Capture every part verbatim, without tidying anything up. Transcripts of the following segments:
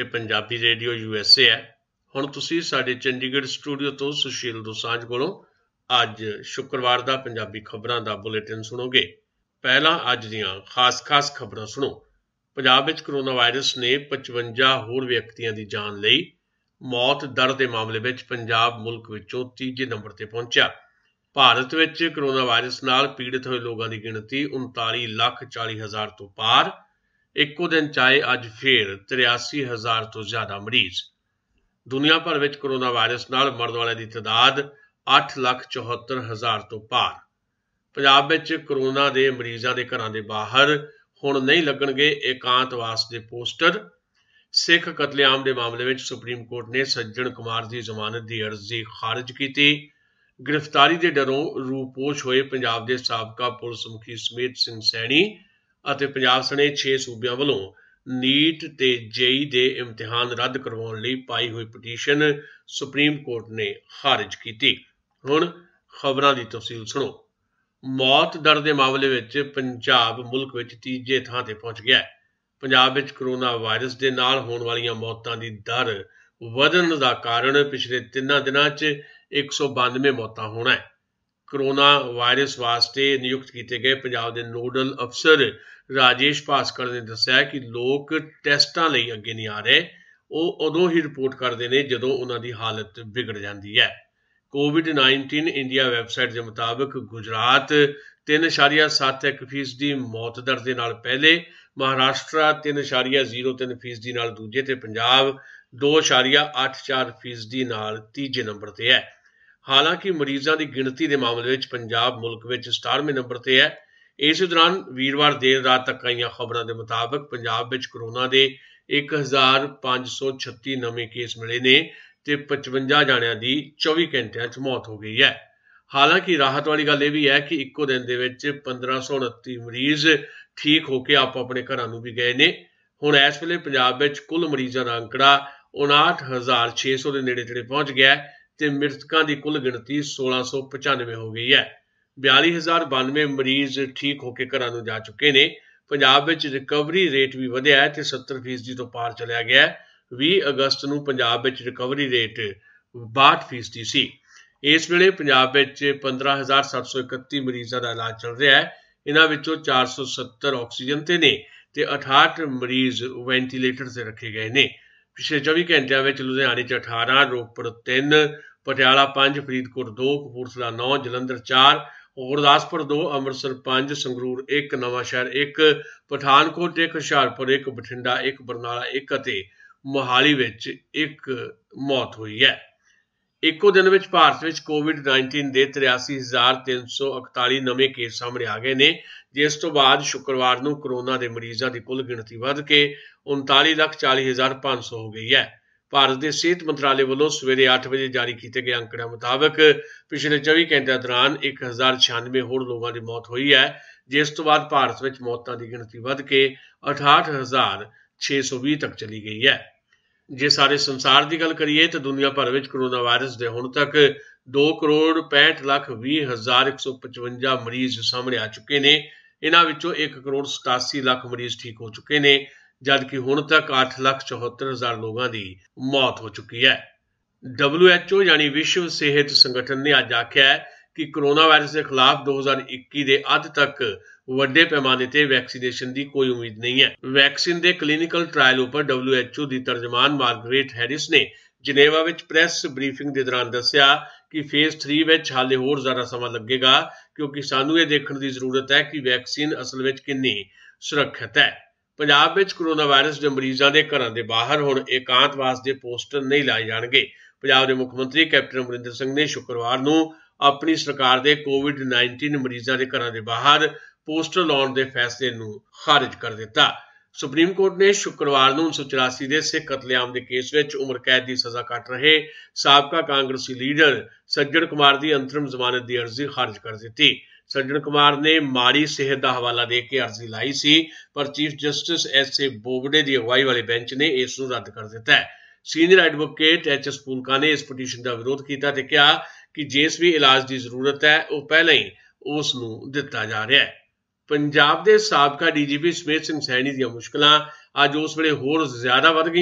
ਇਹ Punjabi radio U S A ਹੈ। ਹੁਣ ਤੁਸੀਂ ਸਾਡੇ ਚੰਡੀਗੜ੍ਹ ਸਟੂਡੀਓ ਤੋਂ ਸੁਸ਼ੀਲ ਦੋਸਾਂਝ ਕੋਲੋਂ ਅੱਜ ਸ਼ੁੱਕਰਵਾਰ ਦਾ ਪੰਜਾਬੀ ਖਬਰਾਂ ਦਾ ਬੁਲੇਟਿਨ ਸੁਣੋਗੇ। ਪਹਿਲਾਂ ਅੱਜ ਦੀਆਂ ਖਾਸ-ਖਾਸ ਖਬਰਾਂ ਸੁਣੋ। ਪੰਜਾਬ ਵਿੱਚ ਕਰੋਨਾ ਵਾਇਰਸ ਨੇ ਪਚਵੰਜਾ ਹੋਰ ਵਿਅਕਤੀਆਂ ਦੀ ਜਾਨ ਲਈ। ਮੌਤ ਦਰ ਦੇ ਮਾਮਲੇ ਵਿੱਚ ਪੰਜਾਬ ਮੁਲਕ ਵਿੱਚੋਂ ਤੀਜੇ ਨੰਬਰ ਤੇ ਪਹੁੰਚਿਆ। ਭਾਰਤ ਵਿੱਚ ਕਰੋਨਾ ਵਾਇਰਸ ਨਾਲ ਪੀੜਿਤ ਹੋਏ ਲੋਕਾਂ ਦੀ ਗਿਣਤੀ ਉਨਤਾਲੀ ਲੱਖ ਚਾਲੀ ਹਜ਼ਾਰ ਤੋਂ ਪਾਰ। ਇੱਕੋ ਦਿਨ 'ਚ ਆਏ ਅੱਜ ਫੇਰ ਤਰਿਆਸੀ ਹਜ਼ਾਰ ਤੋਂ ਜ਼ਿਆਦਾ ਮਰੀਜ਼। ਦੁਨੀਆ ਭਰ ਵਿੱਚ ਕਰੋਨਾ ਵਾਇਰਸ ਨਾਲ ਮਰਨ ਵਾਲਿਆਂ ਦੀ ਤਾਦਾਦ ਅੱਠ ਲੱਖ ਚੌਹੱਤਰ ਹਜ਼ਾਰ ਤੋਂ ਪਾਰ। ਪੰਜਾਬ ਵਿੱਚ ਕਰੋਨਾ ਦੇ ਮਰੀਜ਼ਾਂ ਦੇ ਘਰਾਂ ਦੇ ਬਾਹਰ ਹੁਣ ਨਹੀਂ ਲੱਗਣਗੇ ਏਕਾਂਤਵਾਸ ਦੇ ਪੋਸਟਰ। ਸਿੱਖ ਕਤਲੇਆਮ ਦੇ ਮਾਮਲੇ ਵਿੱਚ ਸੁਪਰੀਮ ਕੋਰਟ ਨੇ ਸੱਜਣ ਕੁਮਾਰ ਦੀ ਜ਼ਮਾਨਤ ਦੀ ਅਰਜ਼ੀ ਖਾਰਜ ਕੀਤੀ। ਗ੍ਰਿਫਤਾਰੀ ਦੇ ਡਰੋਂ ਰੂਪੋਸ਼ ਹੋਏ ਪੰਜਾਬ ਦੇ ਸਾਬਕਾ ਪੁਲਿਸ ਮੁਖੀ ਸਮੇਤ ਸਿੰਘ ਸੈਣੀ ਅਤੇ ਪੰਜਾਬ ਸਣੇ ਛੇ ਸੂਬਿਆਂ ਵੱਲੋਂ ਨੀਟ ਤੇ ਜੇਈ ਦੇ ਇਮਤਿਹਾਨ ਰੱਦ ਕਰਵਾਉਣ ਲਈ ਪਾਈ ਹੋਈ ਪਟੀਸ਼ਨ ਸੁਪਰੀਮ ਕੋਰਟ ਨੇ ਖਾਰਜ ਕੀਤੀ। ਹੁਣ ਖਬਰਾਂ ਦੀ ਤਫਸੀਲ ਸੁਣੋ। ਮੌਤ ਦਰ ਦੇ ਮਾਮਲੇ ਵਿੱਚ ਪੰਜਾਬ ਮੁਲਕ ਵਿੱਚ ਤੀਜੇ ਥਾਂ ਤੇ ਪਹੁੰਚ ਗਿਆ ਹੈ। ਪੰਜਾਬ ਵਿੱਚ ਕਰੋਨਾ ਵਾਇਰਸ ਦੇ ਨਾਲ ਹੋਣ ਵਾਲੀਆਂ ਮੌਤਾਂ ਦੀ ਦਰ ਵਧਣ ਦਾ ਕਾਰਨ ਪਿਛਲੇ ਤਿੰਨਾਂ ਦਿਨਾਂ 'ਚ ਇੱਕ ਸੌ ਬਾਨਵੇਂ ਮੌਤਾਂ ਹੋਣਾ ਹੈ। ਕਰੋਨਾ ਵਾਇਰਸ ਵਾਸਤੇ ਨਿਯੁਕਤ ਕੀਤੇ ਗਏ ਪੰਜਾਬ ਦੇ ਨੋਡਲ ਅਫਸਰ ਰਾਜੇਸ਼ ਭਾਸਕਰ ਨੇ ਦੱਸਿਆ ਕਿ ਲੋਕ ਟੈਸਟਾਂ ਲਈ ਅੱਗੇ ਨਹੀਂ ਆ ਰਹੇ। ਉਹ ਉਦੋਂ ਹੀ ਰਿਪੋਰਟ ਕਰਦੇ ਨੇ ਜਦੋਂ ਉਹਨਾਂ ਦੀ ਹਾਲਤ ਵਿਗੜ ਜਾਂਦੀ ਹੈ। ਕੋਵਿਡ ਨਾਈਨਟੀਨ ਇੰਡੀਆ ਵੈਬਸਾਈਟ ਦੇ ਮੁਤਾਬਕ ਗੁਜਰਾਤ ਤਿੰਨ ਇਸ਼ਾਰੀਆ ਸੱਤ ਇੱਕ ਫੀਸਦੀ ਮੌਤ ਦਰ ਦੇ ਨਾਲ ਪਹਿਲੇ, ਮਹਾਰਾਸ਼ਟਰ ਤਿੰਨ ਇਸ਼ਾਰੀਆ ਜ਼ੀਰੋ ਤਿੰਨ ਫੀਸਦੀ ਨਾਲ ਦੂਜੇ ਤੇ ਪੰਜਾਬ ਦੋ ਇਸ਼ਾਰੀਆ ਅੱਠ ਚਾਰ ਫੀਸਦੀ ਨਾਲ ਤੀਜੇ ਨੰਬਰ ਤੇ ਹੈ। ਹਾਲਾਂਕਿ ਮਰੀਜ਼ਾਂ ਦੀ ਗਿਣਤੀ ਦੇ ਮਾਮਲੇ ਵਿੱਚ ਪੰਜਾਬ ਮੁਲਕ ਵਿੱਚ ਸਤਾਰਵੇਂ ਨੰਬਰ ਤੇ ਹੈ। ਇਸੇ ਦੌਰਾਨ ਵੀਰਵਾਰ ਦੇਰ ਰਾਤ ਤੱਕ ਆਈਆਂ ਖਬਰਾਂ ਦੇ ਮੁਤਾਬਕ ਪੰਜਾਬ ਵਿੱਚ ਕਰੋਨਾ ਦੇ ਇੱਕ ਹਜ਼ਾਰ ਪੰਜ ਸੌ ਛੱਤੀ ਨਵੇਂ ਕੇਸ ਮਿਲੇ ਨੇ ਤੇ ਪਚਵੰਜਾ ਜਾਣਿਆਂ ਦੀ ਚੌਵੀ ਘੰਟਿਆਂ 'ਚ ਮੌਤ ਹੋ ਗਈ ਹੈ। ਹਾਲਾਂਕਿ ਰਾਹਤ ਵਾਲੀ ਗੱਲ ਇਹ ਵੀ ਹੈ ਕਿ ਇੱਕੋ ਦਿਨ ਦੇ ਵਿੱਚ ਪੰਦਰਾਂ ਸੌ ਉਨੱਤੀ ਮਰੀਜ਼ ਠੀਕ ਹੋ ਕੇ ਆਪੋ ਆਪਣੇ ਘਰਾਂ ਨੂੰ ਵੀ ਗਏ ਨੇ। ਹੁਣ ਇਸ ਵੇਲੇ ਪੰਜਾਬ ਵਿੱਚ ਕੁੱਲ ਮਰੀਜ਼ਾਂ ਦਾ ਅੰਕੜਾ ਉਣਾਹਠ ਹਜ਼ਾਰ ਛੇ ਸੌ ਦੇ ਨੇੜੇ ਤੇੜੇ ਪਹੁੰਚ ਗਿਆ ਤੇ ਮ੍ਰਿਤਕਾਂ ਦੀ ਕੁੱਲ ਗਿਣਤੀ ਸੋਲਾਂ ਸੌ ਪਚਾਨਵੇਂ ਹੋ ਗਈ ਹੈ। ਬਿਆਲੀ ਹਜ਼ਾਰ ਬਾਨਵੇਂ ਮਰੀਜ਼ ਠੀਕ ਹੋ ਕੇ ਘਰਾਂ ਨੂੰ ਜਾ ਚੁੱਕੇ ਨੇ। ਪੰਜਾਬ ਵਿੱਚ ਰਿਕਵਰੀ ਰੇਟ ਵੀ ਵਧਿਆ ਹੈ ਤੇ ਸੱਤਰ ਫੀਸਦੀ ਤੋਂ ਪਾਰ ਚਲਿਆ ਗਿਆ ਹੈ। ਵੀਹ ਅਗਸਤ ਨੂੰ ਪੰਜਾਬ ਵਿੱਚ ਰਿਕਵਰੀ ਰੇਟ ਬਾਹਠ ਫੀਸਦੀ ਸੀ। ਇਸ ਵੇਲੇ ਪੰਜਾਬ ਵਿੱਚ ਪੰਦਰਾਂ ਹਜ਼ਾਰ ਸੱਤ ਸੌ ਇਕੱਤੀ ਮਰੀਜ਼ਾਂ ਦਾ ਇਲਾਜ ਚੱਲ ਰਿਹਾ ਹੈ। ਇਹਨਾਂ ਵਿੱਚੋਂ ਚਾਰ ਸੌ ਸੱਤਰ ਆਕਸੀਜਨ ਤੇ ਨੇ ਤੇ ਅਠਾਹਠ ਮਰੀਜ਼ ਵੈਂਟੀਲੇਟਰ ਤੇ ਰੱਖੇ ਗਏ ਨੇ। ਪਿਛਲੇ ਚੌਵੀ ਘੰਟਿਆਂ ਵਿੱਚ ਲੁਧਿਆਣੇ 'ਚ ਅਠਾਰਾਂ, ਰੋਪੜ ਤਿੰਨ, ਪਟਿਆਲਾ ਪੰਜ, ਫਰੀਦਕੋਟ ਦੋ, ਕਪੂਰਥਲਾ ਨੌ, ਜਲੰਧਰ ਚਾਰ, ਗੁਰਦਾਸਪੁਰ ਦੋ, ਅੰਮ੍ਰਿਤਸਰ ਪੰਜ, ਸੰਗਰੂਰ ਇੱਕ, ਨਵਾਂਸ਼ਹਿਰ ਇੱਕ, ਪਠਾਨਕੋਟ ਇੱਕ, ਹੁਸ਼ਿਆਰਪੁਰ ਇੱਕ, ਬਠਿੰਡਾ ਇੱਕ, ਬਰਨਾਲਾ ਇੱਕ ਅਤੇ ਮੋਹਾਲੀ ਵਿੱਚ ਇੱਕ ਮੌਤ ਹੋਈ ਹੈ। ਇੱਕੋ ਦਿਨ ਵਿੱਚ ਭਾਰਤ ਵਿੱਚ ਕੋਵਿਡ ਨਾਈਨਟੀਨ ਦੇ ਤਰਿਆਸੀ ਹਜ਼ਾਰ ਤਿੰਨ ਸੌ ਇਕਤਾਲੀ ਨਵੇਂ ਕੇਸ ਸਾਹਮਣੇ ਆ ਗਏ ਨੇ, ਜਿਸ ਤੋਂ ਬਾਅਦ ਸ਼ੁੱਕਰਵਾਰ ਨੂੰ ਕਰੋਨਾ ਦੇ ਮਰੀਜ਼ਾਂ ਦੀ ਕੁੱਲ ਗਿਣਤੀ ਵੱਧ ਕੇ ਉਨਤਾਲੀ ਲੱਖ ਚਾਲੀ ਹਜ਼ਾਰ ਪੰਜ ਸੌ ਹੋ ਗਈ ਹੈ। ਭਾਰਤ ਦੇ ਸਿਹਤ ਮੰਤਰਾਲੇ ਵੱਲੋਂ ਸਵੇਰੇ ਅੱਠ ਵਜੇ ਜਾਰੀ ਕੀਤੇ ਗਏ ਅੰਕੜਿਆਂ ਮੁਤਾਬਕ ਪਿਛਲੇ ਚੌਵੀ ਘੰਟਿਆਂ ਦੌਰਾਨ ਇੱਕ ਹਜ਼ਾਰ ਛਿਆਨਵੇਂ ਹੋਰ ਲੋਕਾਂ ਦੀ ਮੌਤ ਹੋਈ ਹੈ, ਜਿਸ ਤੋਂ ਬਾਅਦ ਭਾਰਤ ਵਿੱਚ ਮੌਤਾਂ ਦੀ ਗਿਣਤੀ ਵੱਧ ਕੇ ਅਠਾਹਠ ਹਜ਼ਾਰ ਛੇ ਸੌ ਵੀਹ ਤੱਕ ਚਲੀ ਗਈ ਹੈ। ਜੇ ਸਾਰੇ ਸੰਸਾਰ ਦੀ ਗੱਲ ਕਰੀਏ ਤਾਂ ਦੁਨੀਆ ਭਰ ਵਿੱਚ ਕਰੋਨਾ ਵਾਇਰਸ ਦੇ ਹੁਣ ਤੱਕ ਦੋ ਕਰੋੜ ਪੈਂਹਠ ਲੱਖ ਵੀਹ ਹਜ਼ਾਰ ਇੱਕ ਸੌ ਪਚਵੰਜਾ ਮਰੀਜ਼ ਸਾਹਮਣੇ ਆ ਚੁੱਕੇ ਨੇ। ਇਹਨਾਂ ਵਿੱਚੋਂ ਇੱਕ ਕਰੋੜ ਸਤਾਸੀ ਲੱਖ ਮਰੀਜ਼ ਠੀਕ ਹੋ ਚੁੱਕੇ ਨੇ, ਜਦਕਿ ਹੁਣ ਤੱਕ ਅੱਠ ਲੱਖ ਚੌਹੱਤਰ ਹਜ਼ਾਰ ਲੋਕਾਂ ਦੀ ਮੌਤ ਹੋ ਚੁੱਕੀ ਹੈ। ਡਬਲਿਊ ਐਚ ਓ ਯਾਨੀ ਵਿਸ਼ਵ ਸਿਹਤ ਸੰਗਠਨ ਨੇ ਅੱਜ ਆਖਿਆ ਹੈ ਕਿ ਕਰੋਨਾ ਵਾਇਰਸ ਦੇ ਖਿਲਾਫ ਦੋ ਹਜ਼ਾਰ ਇੱਕੀ ਦੇ ਅੱਧ ਤੱਕ ਵੱਡੇ ਪੈਮਾਨੇ ਤੇ ਵੈਕਸੀਨੇਸ਼ਨ ਦੀ ਕੋਈ ਉਮੀਦ ਨਹੀਂ ਹੈ। ਵੈਕਸੀਨ ਦੇ ਕਲੀਨਿਕਲ ਟ੍ਰਾਇਲ ਉੱਪਰ ਡਬਲਿਊ ਐਚ ਓ ਦੀ ਤਰਜਮਾਨ ਮਾਰਗਰੇਟ ਹੈਰਿਸ ਨੇ ਜਨੇਵਾ ਵਿੱਚ ਪ੍ਰੈਸ ਬਰੀਫਿੰਗ ਦੇ ਦੌਰਾਨ ਦੱਸਿਆ ਕਿ ਫੇਜ਼ ਥ੍ਰੀ ਵਿੱਚ ਹਾਲੇ ਹੋਰ ਜ਼ਿਆਦਾ ਸਮਾਂ ਲੱਗੇਗਾ, ਕਿਉਂਕਿ ਸਾਨੂੰ ਇਹ ਦੇਖਣ ਦੀ ਜ਼ਰੂਰਤ ਹੈ ਕਿ ਵੈਕਸੀਨ ਅਸਲ ਵਿੱਚ ਕਿੰਨੀ ਸੁਰੱਖਿਅਤ ਹੈ। ਪੰਜਾਬ ਵਿੱਚ ਕਰੋਨਾ ਵਾਇਰਸ ਦੇ ਮਰੀਜ਼ਾਂ ਦੇ ਘਰਾਂ ਦੇ ਬਾਹਰ ਹੁਣ ਏਕਾਂਤਵਾਸ ਦੇ ਪੋਸਟਰ ਨਹੀਂ ਲਾਏ ਜਾਣਗੇ। ਪੰਜਾਬ ਦੇ ਮੁੱਖ ਮੰਤਰੀ ਕੈਪਟਨ ਅਮਰਿੰਦਰ ਸਿੰਘ ਨੇ ਸ਼ੁੱਕਰਵਾਰ ਨੂੰ ਆਪਣੀ ਸਰਕਾਰ ਦੇ ਕੋਵਿਡ ਨਾਈਨਟੀਨ ਮਰੀਜ਼ਾਂ ਦੇ ਘਰਾਂ ਦੇ ਬਾਹਰ ਪੋਸਟਰ ਲਾਉਣ ਦੇ ਫੈਸਲੇ ਨੂੰ ਖਾਰਜ ਕਰ ਦਿੱਤਾ। ਸੁਪਰੀਮ ਕੋਰਟ ਨੇ ਸ਼ੁੱਕਰਵਾਰ ਨੂੰ ਉੱਨੀ ਸੌ ਚੁਰਾਸੀ ਦੇ ਸਿੱਖ ਕਤਲੇਆਮ ਦੇ ਕੇਸ ਵਿੱਚ ਉਮਰ ਕੈਦ ਦੀ ਸਜ਼ਾ ਕੱਟ ਰਹੇ ਸਾਬਕਾ ਕਾਂਗਰਸੀ ਲੀਡਰ ਸੱਜਣ ਕੁਮਾਰ ਦੀ ਅੰਤਰਿਮ ਜ਼ਮਾਨਤ ਦੀ ਅਰਜ਼ੀ ਖਾਰਜ ਕਰ ਦਿੱਤੀ। ਸੱਜਣ ਕੁਮਾਰ ਨੇ ਮਾੜੀ ਸਿਹਤ ਦਾ ਹਵਾਲਾ ਦੇ ਕੇ ਅਰਜ਼ੀ ਲਾਈ ਸੀ, ਪਰ chief justice S A Bobde ਦੀ ਅਗਵਾਈ ਵਾਲੇ ਬੈਂਚ ਨੇ ਇਸ ਨੂੰ ਰੱਦ ਕਰ ਦਿੱਤਾ ਹੈ। Senior advocate H S Phoolka ਨੇ ਇਸ ਪਟੀਸ਼ਨ ਦਾ ਵਿਰੋਧ ਕੀਤਾ ਤੇ ਕਿਹਾ ਕਿ ਜਿਸ ਵੀ ਇਲਾਜ ਦੀ ਜ਼ਰੂਰਤ ਹੈ ਉਹ ਪਹਿਲਾਂ ਹੀ ਉਸ ਨੂੰ ਦਿੱਤਾ ਜਾ ਰਿਹਾ ਹੈ। ਪੰਜਾਬ ਦੇ ਸਾਬਕਾ ਡੀ ਜੀ ਪੀ ਸਮੇਤ ਸਿੰਘ ਸੈਣੀ ਦੀਆਂ ਮੁਸ਼ਕਲਾਂ ਅੱਜ ਉਸ ਵੇਲੇ ਹੋਰ ਜ਼ਿਆਦਾ ਵੱਧ ਗਈਆਂ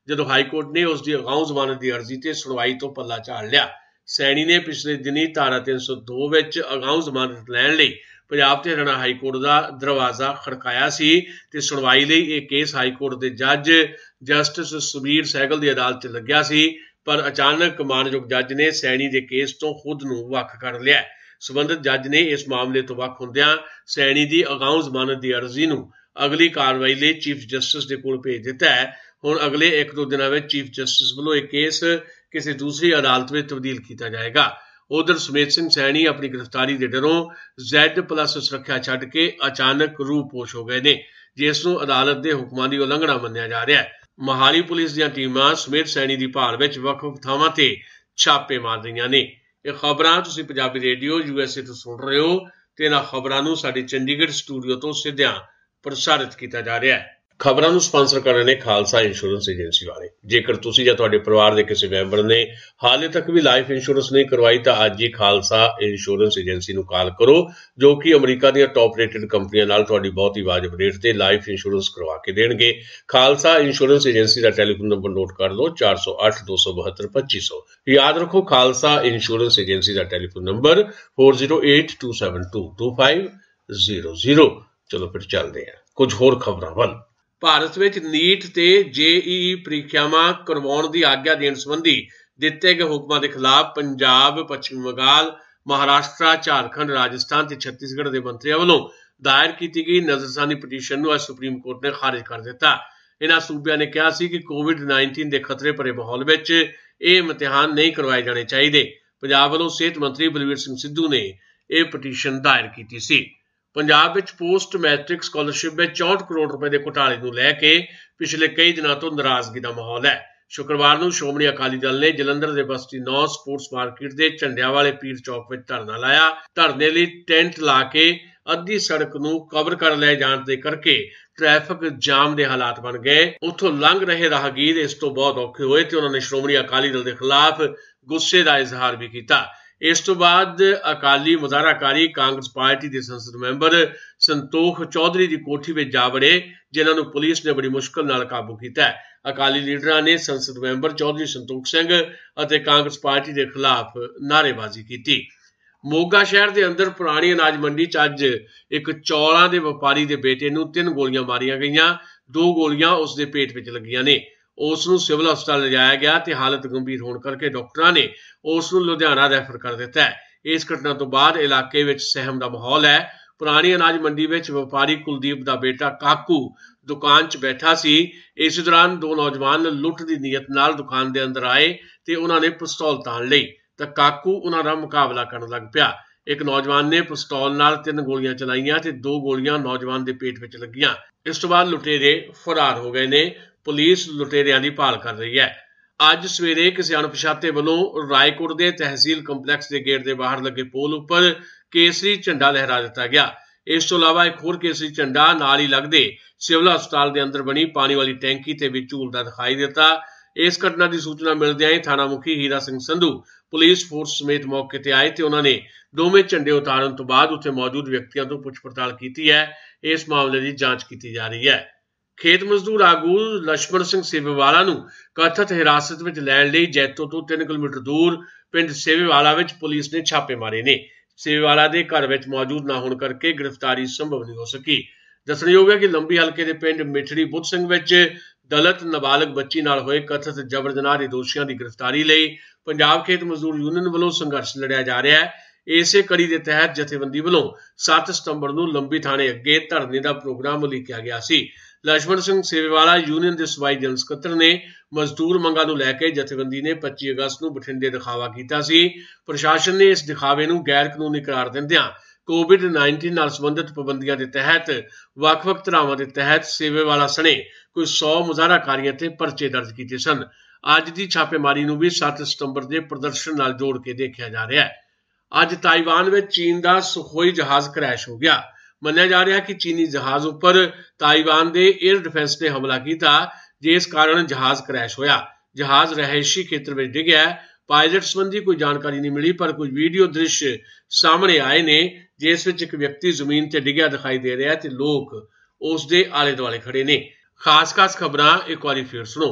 ਜਦੋਂ ਹਾਈ ਕੋਰਟ ਨੇ ਉਸ ਦੀ ਅਗਾਊਂ ਜ਼ਮਾਨਤ ਦੀ ਅਰਜ਼ੀ ਤੇ ਸੁਣਵਾਈ ਤੋਂ ਪੱਲਾ ਝਾੜ ਲਿਆ। ਸੈਣੀ ਨੇ ਪਿਛਲੇ ਦਿਨੀ ਧਾਰਾ ਤਿੰਨ ਸੌ ਦੋ ਵਿੱਚ ਅਗਾਊਂ ਜ਼ਮਾਨਤ ਲੈਣ ਲਈ ਪੰਜਾਬ ਤੇ ਹਰਿਆਣਾ ਹਾਈ ਕੋਰਟ ਦਾ ਦਰਵਾਜ਼ਾ ਖੜਕਾਇਆ ਸੀ ਤੇ ਸੁਣਵਾਈ ਲਈ ਇਹ ਕੇਸ ਹਾਈ ਕੋਰਟ ਦੇ ਜੱਜ ਜਸਟਿਸ ਸੁਬੀਰ ਸਹਿਗਲ ਦੀ ਅਦਾਲਤ 'ਚ ਲੱਗਿਆ ਸੀ, ਪਰ ਅਚਾਨਕ ਮਾਣਯੋਗ ਜੱਜ ਨੇ ਸੈਣੀ ਦੇ ਕੇਸ ਤੋਂ ਖੁਦ ਨੂੰ ਵੱਖ ਕਰ ਲਿਆ। ਸਬੰਧਤ ਜੱਜ ਨੇ ਇਸ ਮਾਮਲੇ ਤੋਂ ਵੱਖ ਹੁੰਦਿਆਂ ਸੈਣੀ ਦੀ ਅਗਾਊਂ ਜ਼ਮਾਨਤ ਦੀ ਅਰਜ਼ੀ ਨੂੰ ਅਗਲੀ ਕਾਰਵਾਈ ਲਈ ਚੀਫ ਜਸਟਿਸ ਦੇ ਕੋਲ ਭੇਜ ਦਿੱਤਾ ਹੈ। ਹੁਣ ਅਗਲੇ ਇੱਕ ਦੋ ਦਿਨਾਂ ਵਿੱਚ ਚੀਫ ਜਸਟਿਸ ਵੱਲੋਂ ਇਹ ਕੇਸ ਕਿਸੇ ਦੂਸਰੀ ਅਦਾਲਤ ਵਿੱਚ ਤਬਦੀਲ ਕੀਤਾ ਜਾਏਗਾ। ਉਧਰ ਸੁਮੇਧ ਸਿੰਘ ਸੈਣੀ ਆਪਣੀ ਗ੍ਰਿਫਤਾਰੀ ਦੇ ਡਰੋਂ ਜ਼ੈਡ ਪਲੱਸ ਸੁਰੱਖਿਆ ਛੱਡ ਕੇ ਅਚਾਨਕ ਰੂਪੋਸ਼ ਹੋ ਗਏ ਨੇ, ਜਿਸ ਨੂੰ ਅਦਾਲਤ ਦੇ ਹੁਕਮਾਂ ਦੀ ਉਲੰਘਣਾ ਮੰਨਿਆ ਜਾ ਰਿਹਾ ਹੈ। ਮੋਹਾਲੀ ਪੁਲਿਸ ਦੀਆਂ ਟੀਮਾਂ ਸੁਮੇਧ ਸੈਣੀ ਦੀ ਭਾਲ ਵਿੱਚ ਵੱਖ-ਵੱਖ ਥਾਵਾਂ ਤੇ ਛਾਪੇ ਮਾਰ ਰਹੀਆਂ ਨੇ। ਇਹ ਖਬਰਾਂ ਤੁਸੀਂ Punjabi radio U S A ਤੋਂ ਸੁਣ ਰਹੇ ਹੋ ਤੇ ਇਹਨਾਂ ਖਬਰਾਂ ਨੂੰ ਸਾਡੇ ਚੰਡੀਗੜ੍ਹ ਸਟੂਡੀਓ ਤੋਂ ਸਿੱਧਿਆਂ ਪ੍ਰਸਾਰਿਤ ਕੀਤਾ ਜਾ ਰਿਹਾ ਹੈ। ਖਬਰਾਂ ਨੂੰ ਸਪਾਂਸਰ ਕਰ ਰਹੇ ਨੇ ਖਾਲਸਾ ਇੰਸ਼ੋਰੈਂਸ ਏਜੰਸੀ ਵਾਲੇ। ਜੇਕਰ ਤੁਸੀਂ ਜਾਂ ਤੁਹਾਡੇ ਪਰਿਵਾਰ ਦੇ ਕਿਸੇ ਮੈਂਬਰ ਨੇ ਹਾਲੇ ਤੱਕ ਵੀ ਲਾਈਫ ਇੰਸ਼ੋਰੈਂਸ ਨਹੀਂ ਕਰਵਾਈ ਤਾਂ ਅੱਜ ਹੀ ਖਾਲਸਾ ਇੰਸ਼ੋਰੈਂਸ ਏਜੰਸੀ ਨੂੰ ਕਾਲ ਕਰੋ, ਜੋ ਕਿ ਅਮਰੀਕਾ ਦੀਆਂ ਟੌਪ ਰੇਟਡ ਕੰਪਨੀਆਂ ਨਾਲ ਤੁਹਾਡੀ ਬਹੁਤ ਹੀ ਵਾਜਬ ਰੇਟ ਤੇ ਲਾਈਫ ਇੰਸ਼ੋਰੈਂਸ ਕਰਵਾ ਕੇ ਦੇਣਗੇ। ਖਾਲਸਾ ਇੰਸ਼ੋਰੈਂਸ ਏਜੰਸੀ ਦਾ ਟੈਲੀਫੋਨ ਨੰਬਰ ਨੋਟ ਕਰ ਲਓ ਚਾਰ ਸੌ ਅੱਠ ਦੋ ਸੌ ਬਹੱਤਰ ਪੱਚੀ ਸੌ। ਯਾਦ ਰੱਖੋ ਖਾਲਸਾ ਇੰਸ਼ੋਰੈਂਸ ਏਜੰਸੀ ਦਾ ਟੈਲੀਫੋਨ ਨੰਬਰ ਚਾਰ ਜ਼ੀਰੋ ਅੱਠ ਦੋ ਸੱਤ ਦੋ ਦੋ ਪੰਜ ਜ਼ੀਰੋ ਜ਼ੀਰੋ। ਚਲੋ ਫਿਰ ਚੱਲਦੇ ਹਾਂ ਕੁਝ ਹੋਰ ਖਬਰਾਂ ਵੱਲ। ਭਾਰਤ ਵਿੱਚ ਨੀਟ ਤੇ ਜੇ ਈ ਈ ਪ੍ਰੀਖਿਆਵਾਂ ਕਰਵਾਉਣ ਦੀ ਆਗਿਆ ਦੇਣ ਸੰਬੰਧੀ ਦਿੱਤੇ ਗਏ ਹੁਕਮਾਂ ਦੇ ਖਿਲਾਫ ਪੰਜਾਬ, ਪੱਛਮੀ ਬੰਗਾਲ, ਮਹਾਰਾਸ਼ਟਰ, ਝਾਰਖੰਡ, ਰਾਜਸਥਾਨ ਤੇ ਛੱਤੀਸਗੜ੍ਹ ਦੇ ਮੰਤਰੀਆਂ ਵੱਲੋਂ ਦਾਇਰ ਕੀਤੀ ਗਈ ਨਜ਼ਰਸਾਨੀ ਪਟੀਸ਼ਨ ਨੂੰ ਅੱਜ ਸੁਪਰੀਮ ਕੋਰਟ ਨੇ ਖਾਰਿਜ ਕਰ ਦਿੱਤਾ। ਇਹਨਾਂ ਸੂਬਿਆਂ ਨੇ ਕਿਹਾ ਸੀ ਕਿ ਕੋਵਿਡ ਉੱਨੀ ਦੇ ਖਤਰੇ ਭਰੇ ਮਾਹੌਲ ਵਿੱਚ ਇਹ ਇਮਤਿਹਾਨ ਨਹੀਂ ਕਰਵਾਏ ਜਾਣੇ ਚਾਹੀਦੇ। ਪੰਜਾਬ ਵੱਲੋਂ ਸਿਹਤ ਮੰਤਰੀ ਬਲਵੀਰ ਸਿੰਘ ਸਿੱਧੂ ਨੇ ਇਹ ਪਟੀਸ਼ਨ ਦਾਇਰ ਕੀਤੀ ਸੀ। ਪੰਜਾਬ ਵਿੱਚ ਪੋਸਟ ਮੈਟ੍ਰਿਕ ਸਕਾਲਰਸ਼ਿਪ ਵਿੱਚ ਚੌਂਹਠ ਕਰੋੜ ਰੁਪਏ ਦੇ ਘੁਟਾਲੇ ਨੂੰ ਲੈ ਕੇ ਪਿਛਲੇ ਕਈ ਦਿਨਾਂ ਤੋਂ ਨਾਰਾਜ਼ਗੀ ਦਾ ਮਾਹੌਲ ਹੈ। ਸ਼ੁੱਕਰਵਾਰ ਨੂੰ ਸ਼੍ਰੋਮਣੀ ਅਕਾਲੀ ਦਲ ਨੇ ਜਲੰਧਰ ਦੇ ਬਸਤੀ ਨੌ ਸਪੋਰਟਸ ਮਾਰਕੀਟ ਦੇ ਝੰਡਿਆਂ ਵਾਲੇ ਪੀਰ ਚੌਕ ਵਿੱਚ ਧਰਨਾ ਲਾਇਆ। ਧਰਨੇ ਲਈ ਟੈਂਟ ਲਾ ਕੇ ਅੱਧੀ ਸੜਕ ਨੂੰ ਕਵਰ ਕਰ ਲਏ ਜਾਣ ਦੇ ਕਰਕੇ ਟ੍ਰੈਫਿਕ ਜਾਮ ਦੇ ਹਾਲਾਤ ਬਣ ਗਏ। ਉੱਥੋਂ ਲੰਘ ਰਹੇ ਰਾਹਗੀਰ ਇਸ ਤੋਂ ਬਹੁਤ ਔਖੇ ਹੋਏ ਤੇ ਉਹਨਾਂ ਨੇ ਸ਼੍ਰੋਮਣੀ ਅਕਾਲੀ ਦਲ ਦੇ ਖਿਲਾਫ ਗੁੱਸੇ ਦਾ ਇਜ਼ਹਾਰ ਵੀ ਕੀਤਾ। ਇਸ ਤੋਂ ਬਾਅਦ ਅਕਾਲੀ ਮੁਜ਼ਾਹਰਾਕਾਰੀ ਕਾਂਗਰਸ ਪਾਰਟੀ ਦੇ ਸੰਸਦ ਮੈਂਬਰ ਸੰਤੋਖ ਚੌਧਰੀ ਦੀ ਕੋਠੀ ਵਿੱਚ ਜਾ ਵੜੇ, ਜਿਨ੍ਹਾਂ ਨੂੰ ਪੁਲਿਸ ਨੇ ਬੜੀ ਮੁਸ਼ਕਲ ਨਾਲ ਕਾਬੂ ਕੀਤਾ। ਅਕਾਲੀ ਲੀਡਰਾਂ ਨੇ ਸੰਸਦ ਮੈਂਬਰ ਚੌਧਰੀ ਸੰਤੋਖ ਸਿੰਘ ਅਤੇ ਕਾਂਗਰਸ ਪਾਰਟੀ ਦੇ ਖਿਲਾਫ ਨਾਅਰੇਬਾਜ਼ੀ ਕੀਤੀ। ਮੋਗਾ ਸ਼ਹਿਰ ਦੇ ਅੰਦਰ ਪੁਰਾਣੀ ਅਨਾਜ ਮੰਡੀ 'ਚ ਅੱਜ ਇੱਕ ਚੌਲਾਂ ਦੇ ਵਪਾਰੀ ਦੇ ਬੇਟੇ ਨੂੰ ਤਿੰਨ ਗੋਲੀਆਂ ਮਾਰੀਆਂ ਗਈਆਂ। ਦੋ ਗੋਲੀਆਂ ਉਸ ਦੇ ਪੇਟ ਵਿੱਚ ਲੱਗੀਆਂ ਨੇ। ਉਸ ਨੂੰ ਸਿਵਲ ਹਸਪਤਾਲ ਲਿਜਾਇਆ ਗਿਆ ਤੇ ਹਾਲਤ ਗੰਭੀਰ ਹੋਣ ਕਰਕੇ ਡਾਕਟਰਾਂ ਨੇ ਉਸ ਨੂੰ ਲੁਧਿਆਣਾ ਰੈਫਰ ਕਰ ਦਿੱਤਾ ਹੈ। ਇਸ ਘਟਨਾ ਤੋਂ ਬਾਅਦ ਇਲਾਕੇ ਵਿੱਚ ਸਹਿਮ ਦਾ ਮਾਹੌਲ ਹੈ। ਪੁਰਾਣੀ ਅਨਾਜ ਮੰਡੀ ਵਿੱਚ ਵਪਾਰੀ ਕੁਲਦੀਪ ਦਾ ਬੇਟਾ ਕਾਕੂ ਦੁਕਾਨ 'ਚ ਬੈਠਾ ਸੀ। ਇਸ ਦੌਰਾਨ ਦੋ ਨੌਜਵਾਨ ਲੁੱਟ ਦੀ ਨੀਅਤ ਨਾਲ ਦੁਕਾਨ ਦੇ ਅੰਦਰ ਆਏ ਤੇ ਉਹਨਾਂ ਨੇ ਪਿਸਤੌਲ ਤਾਣ ਲਈ ਤਾਂ ਕਾਕੂ ਉਹਨਾਂ ਦਾ ਮੁਕਾਬਲਾ ਕਰਨ ਲੱਗ ਪਿਆ। ਇੱਕ ਨੌਜਵਾਨ ਨੇ ਪਿਸਤੌਲ ਨਾਲ ਤਿੰਨ ਗੋਲੀਆਂ ਚਲਾਈਆਂ ਤੇ ਦੋ ਗੋਲੀਆਂ ਨੌਜਵਾਨ ਦੇ ਪੇਟ ਵਿੱਚ ਲੱਗੀਆਂ। ਇਸ ਤੋਂ ਬਾਅਦ ਲੁਟੇਰੇ ਫਰਾਰ ਹੋ ਗਏ ਨੇ। ਪੁਲਿਸ ਲੁਟੇਰਿਆਂ ਦੀ ਭਾਲ ਕਰ ਰਹੀ ਹੈ। ਅੱਜ ਸਵੇਰੇ ਕਿਸੇ ਅਣਪਛਾਤੇ ਵੱਲੋਂ ਰਾਏਕੋਟ ਦੇ ਤਹਿਸੀਲ ਕੰਪਲੈਕਸ ਦੇ ਗੇਟ ਦੇ ਬਾਹਰ ਲੱਗੇ ਪੋਲ ਉੱਪਰ ਕੇਸਰੀ ਝੰਡਾ ਲਹਿਰਾ ਦਿੱਤਾ ਗਿਆ। ਇਸ ਤੋਂ ਇਲਾਵਾ ਇੱਕ ਹੋਰ ਕੇਸਰੀ ਝੰਡਾ ਨਾਲ ਹੀ ਲੱਗਦੇ ਸਿਵਲ ਹਸਪਤਾਲ ਦੇ ਅੰਦਰ ਬਣੀ ਪਾਣੀ ਵਾਲੀ ਟੈਂਕੀ ਤੇ ਵੀ ਝੂਲਦਾ ਦਿਖਾਈ ਦਿੱਤਾ। ਇਸ ਘਟਨਾ ਦੀ ਸੂਚਨਾ ਮਿਲਦਿਆਂ ਹੀ ਥਾਣਾ ਮੁਖੀ ਹੀਰਾ ਸਿੰਘ ਸੰਧੂ ਪੁਲਿਸ ਫੋਰਸ ਸਮੇਤ ਮੌਕੇ ਤੇ ਆਏ ਤੇ ਉਹਨਾਂ ਨੇ ਦੋਵੇਂ ਝੰਡੇ ਉਤਾਰਨ ਤੋਂ ਬਾਅਦ ਉੱਥੇ ਮੌਜੂਦ ਵਿਅਕਤੀਆਂ ਤੋਂ ਪੁੱਛ ਪੜਤਾਲ ਕੀਤੀ ਹੈ। ਇਸ ਮਾਮਲੇ ਦੀ ਜਾਂਚ ਕੀਤੀ ਜਾ ਰਹੀ ਹੈ। ਖੇਤ ਮਜ਼ਦੂਰ ਆਗੂ ਲਛਮਣ ਸਿੰਘ ਸੇਵੇਵਾਲਾ ਨੂੰ ਕਥਿਤ ਹਿਰਾਸਤ ਵਿੱਚ ਲੈਣ ਲਈ ਜੈਤੋ ਤੋਂ ਤਿੰਨ ਕਿਲੋਮੀਟਰ ਦੂਰ ਪਿੰਡ ਸੇਵੇਵਾਲਾ ਵਿੱਚ ਪੁਲਿਸ ਨੇ ਛਾਪੇ ਮਾਰੇ ਨੇ। ਸੇਵੇਵਾਲਾ ਦੇ ਘਰ ਵਿੱਚ ਮੌਜੂਦ ਨਾ ਹੋਣ ਕਰਕੇ ਗ੍ਰਿਫਤਾਰੀ ਸੰਭਵ ਨਹੀਂ ਹੋ ਸਕੀ। ਦੱਸਣਯੋਗ ਹੈ ਕਿ ਲੰਬੀ ਹਲਕੇ ਦੇ ਪਿੰਡ ਮਿਠੜੀ ਬੁੱਧ ਸਿੰਘ ਵਿੱਚ ਦਲਿਤ ਨਾਬਾਲਗ ਬੱਚੀ ਨਾਲ ਹੋਏ ਕਥਿਤ ਜਬਰ ਜਨਾਹ ਦੇ ਦੋਸ਼ੀਆਂ ਦੀ ਗ੍ਰਿਫਤਾਰੀ ਲਈ ਪੰਜਾਬ ਖੇਤ ਮਜ਼ਦੂਰ ਯੂਨੀਅਨ ਵੱਲੋਂ ਸੰਘਰਸ਼ ਲੜਿਆ ਜਾ ਰਿਹਾ ਹੈ। ਇਸੇ ਕੜੀ ਦੇ ਤਹਿਤ ਜਥੇਬੰਦੀ ਵੱਲੋਂ ਸੱਤ ਸਤੰਬਰ ਨੂੰ ਲੰਬੀ ਥਾਣੇ ਅੱਗੇ ਧਰਨੇ ਦਾ ਪ੍ਰੋਗਰਾਮ ਉਲੀਕਿਆ ਗਿਆ ਸੀ। ਲਛਮਣ ਸਿੰਘ ਸੇਵੇਵਾਲਾ ਯੂਨੀਅਨ ਦੇ ਸੂਬਾਈ ਜਨਰਲ ਸਕੱਤਰ ਨੇ ਮਜ਼ਦੂਰ ਮੰਗਾਂ ਨੂੰ ਲੈ ਕੇ ਜਥੇਬੰਦੀ ਨੇ ਪੱਚੀ ਅਗਸਤ ਨੂੰ ਬਠਿੰਡੇ ਦਿਖਾਵਾ ਕੀਤਾ ਸੀ। ਪ੍ਰਸ਼ਾਸਨ ਨੇ ਇਸ ਦਿਖਾਵੇ ਨੂੰ ਗੈਰ ਕਾਨੂੰਨੀ ਕਰਾਰ ਦਿੰਦਿਆਂ ਕੋਵਿਡ ਉੱਨੀ ਨਾਲ ਸੰਬੰਧਿਤ ਪਾਬੰਦੀਆਂ ਦੇ ਤਹਿਤ ਵੱਖ-ਵੱਖ ਧਾਰਾਵਾਂ ਦੇ ਤਹਿਤ ਸੇਵੇਵਾਲਾ ਸਣੇ ਕੋਈ ਸੌ ਮੁਜ਼ਾਹਰਾਕਾਰੀਆਂ ਤੇ ਪਰਚੇ ਦਰਜ ਕੀਤੇ ਸਨ। ਅੱਜ ਦੀ ਛਾਪੇਮਾਰੀ ਨੂੰ ਵੀ ਸੱਤ ਸਤੰਬਰ ਦੇ ਪ੍ਰਦਰਸ਼ਨ ਨਾਲ ਜੋੜ ਕੇ ਦੇਖਿਆ ਜਾ ਰਿਹਾ ਹੈ। ਅੱਜ ਤਾਈਵਾਨ ਵਿੱਚ ਚੀਨ ਦਾ ਸੁਖੋਈ ਜਹਾਜ਼ ਕ੍ਰੈਸ਼ ਹੋ ਗਿਆ। ਮੰਨਿਆ ਜਾ ਰਿਹਾ ਕਿ ਚੀਨੀ ਜਹਾਜ਼ ਉੱਪਰ ਤਾਈਵਾਨ ਦੇ 에ਅਰ ਡਿਫੈਂਸ ਨੇ ਹਮਲਾ ਕੀਤਾ, ਜਿਸ ਕਾਰਨ ਜਹਾਜ਼ ਕ੍ਰੈਸ਼ ਹੋਇਆ। ਜਹਾਜ਼ ਰਹਿائشੀ ਖੇਤਰ ਵਿੱਚ ਡਿੱਗਿਆ। ਪਾਇਲਟ ਸੰਬੰਧੀ ਕੋਈ ਜਾਣਕਾਰੀ ਨਹੀਂ ਮਿਲੀ, ਪਰ ਕੁਝ ਵੀਡੀਓ ਦ੍ਰਿਸ਼ ਸਾਹਮਣੇ ਆਏ ਨੇ ਜਿਸ ਵਿੱਚ ਇੱਕ ਵਿਅਕਤੀ ਜ਼ਮੀਨ ਤੇ ਡਿੱਗਿਆ ਦਿਖਾਈ ਦੇ ਰਿਹਾ ਤੇ ਲੋਕ ਉਸ ਦੇ ਆਲੇ ਦੁਆਲੇ ਖੜੇ ਨੇ। ਖਾਸ ਖਾਸ ਖਬਰਾਂ ਇੱਕ ਵਾਰੀ ਫਿਰ ਸੁਣੋ।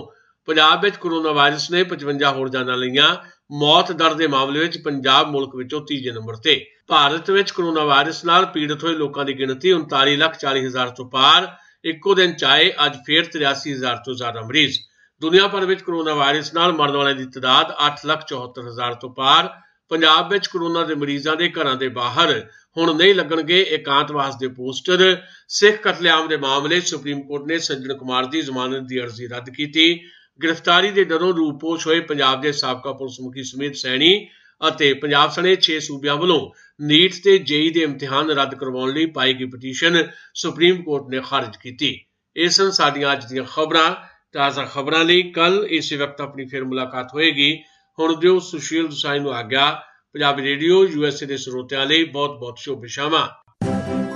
पंजाब विच कोरोना वायरस ने पचवंजा होर जानां लईआं। मौत दर दे मामले विच पंजाब मुल्क विचों तीजे नंबर ते। भारत विच कोरोना वायरस नाल पीड़ित होए लोकां दी गिणती उनताली लख चाली हज़ार तो पार। इक्को दिन चाहे अज फिर तिरासी हज़ार तो ज़्यादा मरीज। दुनिया भर विच कोरोना वायरस नाल मरण वालियां दी तादाद अठ लख चौहत्तर हज़ार तो पार। पंजाब विच कोरोना दे मरीजां दे घरां दे बाहर हुण नहीं लगणगे एकांतवास दे पोस्टर। सिख कतलेआम दे मामले सुप्रीम कोर्ट ने सज्जन कुमार दी जमानत दी अर्जी रद्द कीती। गिरफ्तारी दे डरों रूपोश होए पंजाब दे साबका पुलिस मुखी सुमित सैनी ਅਤੇ ਪੰਜਾਬ ਸਣੇ छे सूबिਆਂ ਵੱਲੋਂ नीट ਤੇ जेई ਦੇ ਇਮਤਿਹਾਨ ਰੱਦ ਕਰਵਾਉਣ ਲਈ ਪਾਈ ਗਈ ਪਟੀਸ਼ਨ ਸੁਪਰੀਮ ਕੋਰਟ ਨੇ ਖਾਰਜ ਕੀਤੀ। ਇਹ ਸਨ ਸਾਡੀਆਂ ਅੱਜ ਦੀਆਂ ਖਬਰਾਂ। ਤਾਜ਼ਾ ਖਬਰਾਂ ਲਈ ਕੱਲ ਇਸੇ ਵਕਤ ਆਪਣੀ ਫਿਰ ਮੁਲਾਕਾਤ ਹੋਏਗੀ। ਹੁਣ ਦਿਓ ਸੁਸ਼ੀਲ ਦੁਸਾਂਝ ਨੂੰ ਆਗਿਆ। ਪੰਜਾਬੀ ਰੇਡੀਓ ਯੂਐਸਏ ਦੇ ਸਰੋਤਿਆਂ ਲਈ ਬਹੁਤ ਬਹੁਤ ਸ਼ੁਭ ਸ਼ਾਮਾਂ।